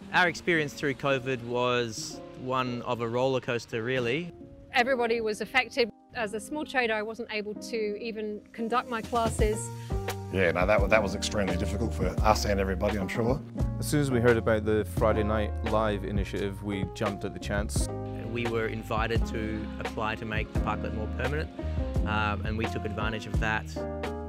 Our experience through COVID was one of a roller coaster, really. Everybody was affected. As a small trader, I wasn't able to even conduct my classes. Yeah, no, that was extremely difficult for us and everybody, I'm sure. As soon as we heard about the Friday Night Live initiative, we jumped at the chance. We were invited to apply to make the parklet more permanent, and we took advantage of that.